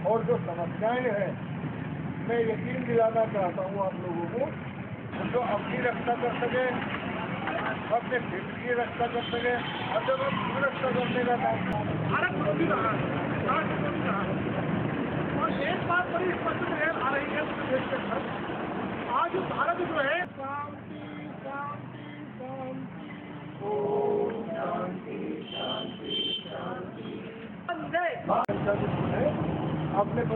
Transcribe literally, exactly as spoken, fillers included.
और जो समस्याएं हैं, मैं यकीन दिलाना चाहता हूँ आप लोगों को, जो अपनी रक्षा कर सके, अपने क्षेत्र की रक्षा कर सके, और जब हम रक्षा करने का काम भारत विरोधी रहा है, राष्ट्र विरोधी रहा है। और एक बात बड़ी स्पष्ट नजर आ रही है पूरे देश के अंदर, आज भारत जो है शांति शांति शांति ओम शांति शांति शांति अपने